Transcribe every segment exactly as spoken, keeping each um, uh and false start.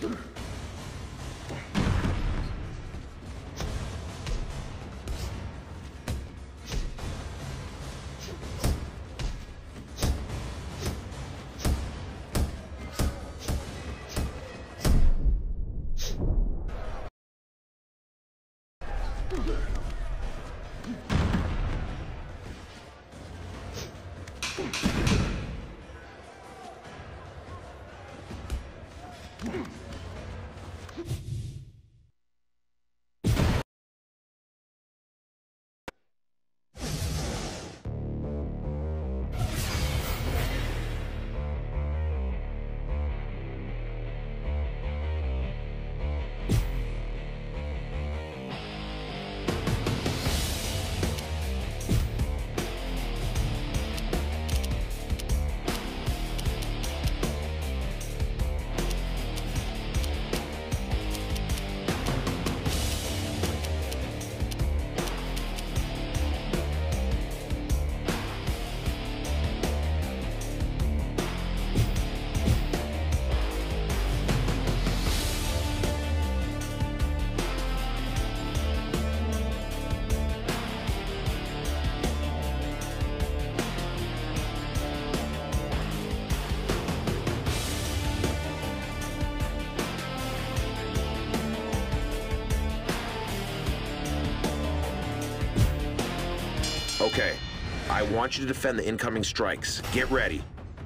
Okay, I want you to defend the incoming strikes. Get ready.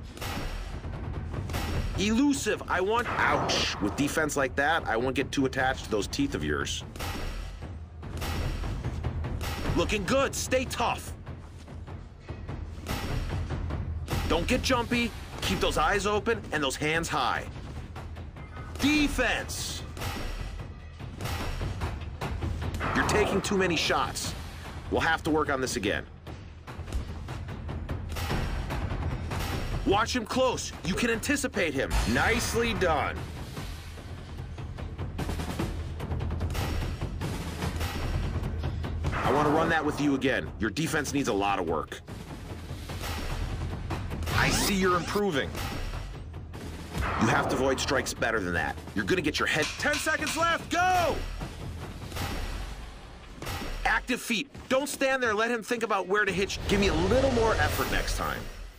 Elusive, I want... Ouch! With defense like that, I won't get too attached to those teeth of yours. Looking good, stay tough. Don't get jumpy, keep those eyes open and those hands high. Defense! You're taking too many shots. We'll have to work on this again. Watch him close. You can anticipate him. Nicely done. I want to run that with you again. Your defense needs a lot of work. I see you're improving. You have to avoid strikes better than that. You're gonna get your head... Ten seconds left, go! Active feet. Don't stand there, let him think about where to hit you. Give me a little more effort next time.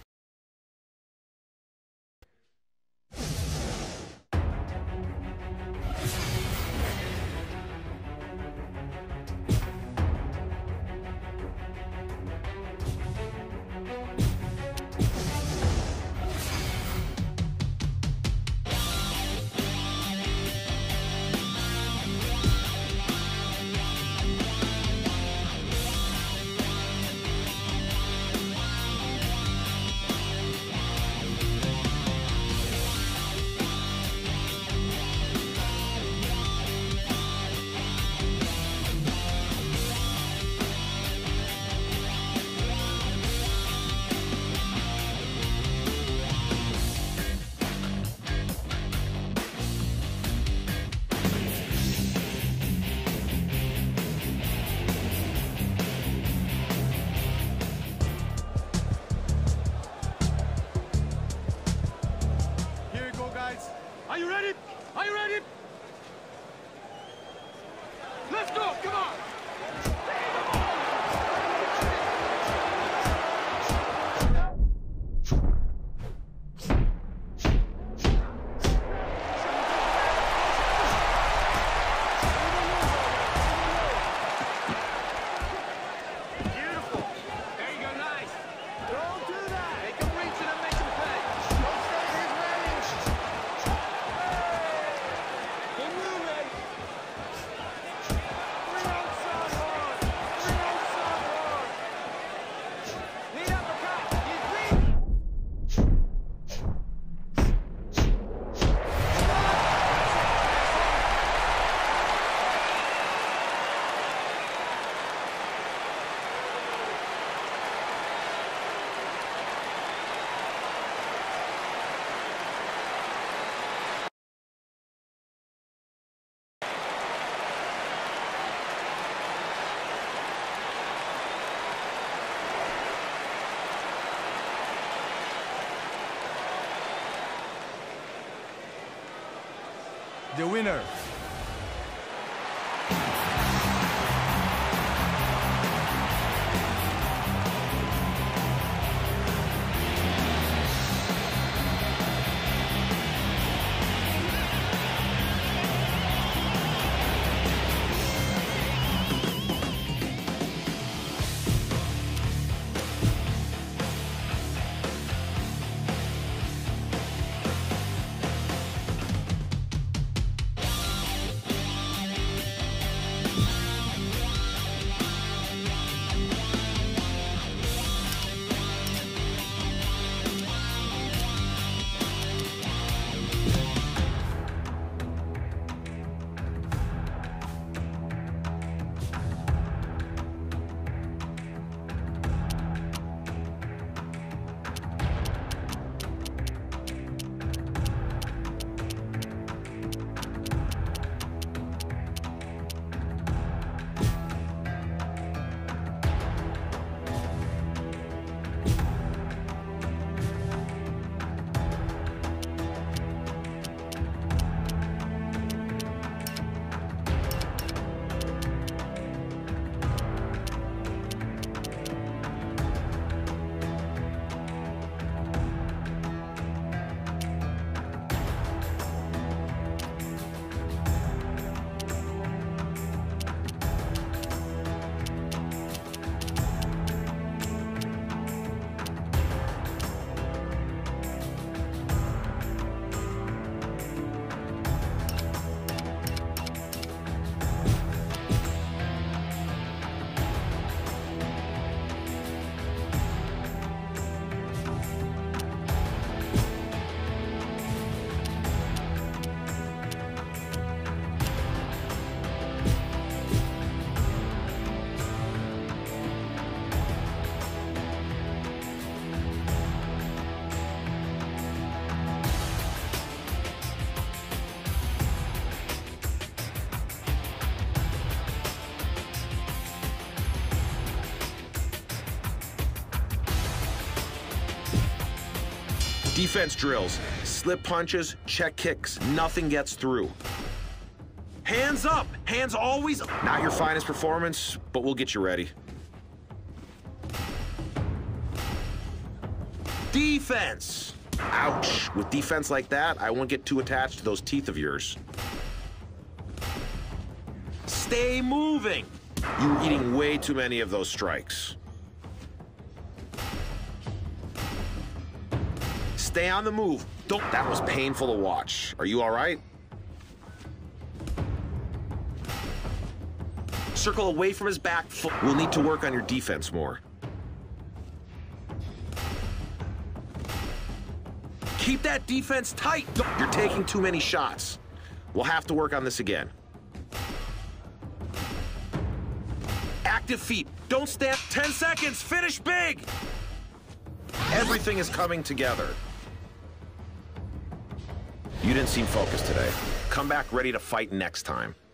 Are you ready? Are you ready? Let's go, come on! Outside! the winner. Defense drills, slip punches, check kicks, nothing gets through. Hands up, hands always up. Not your finest performance, but we'll get you ready. Defense. Ouch, with defense like that, I won't get too attached to those teeth of yours. Stay moving. You're eating way too many of those strikes. Stay on the move. Don't. That was painful to watch. Are you all right? Circle away from his back foot. We'll need to work on your defense more. Keep that defense tight. You're taking too many shots. We'll have to work on this again. Active feet. Don't stand. ten seconds. Finish big. Everything is coming together. You didn't seem focused today. Come back ready to fight next time.